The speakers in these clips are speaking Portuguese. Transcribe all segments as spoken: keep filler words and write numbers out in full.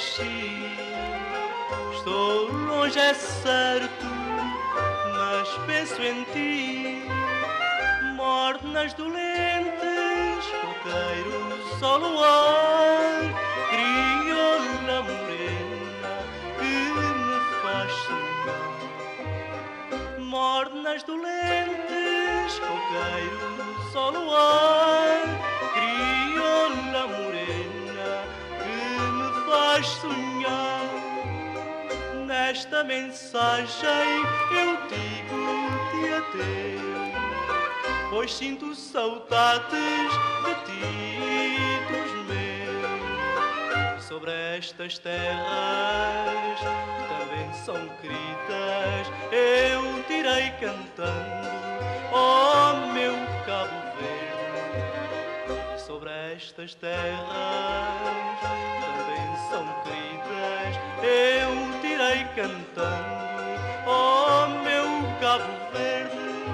nasci. Estou longe, é certo, mas penso em ti. Mornas dolentes, coqueiros ao luar, crioula morena que me faz sonhar. Mornas dolentes, coqueiros ao luar, crioula morena que me faz sonhar. Nesta mensagem eu digo-te adeus, pois sinto saudades de ti e dos meus. Sobre estas terras que também são queridas, eu tirei cantando, oh meu Cabo Verde. Sobre estas terras que também são queridas, eu tirei cantando, oh meu Cabo Verde.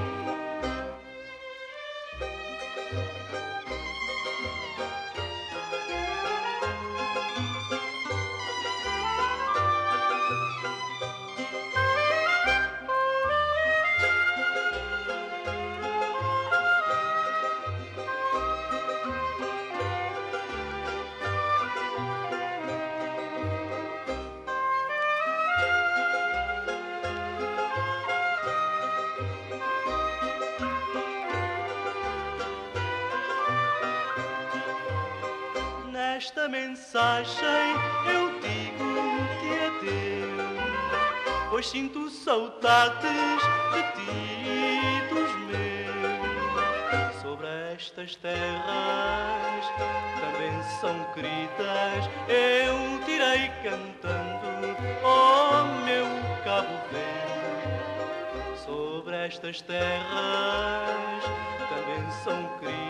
Nesta mensagem eu digo-te adeus, pois sinto saudades de ti e dos meus. Sobre estas terras também são queridas, eu tirei cantando, oh meu Cabo Verde. Sobre estas terras também são queridas,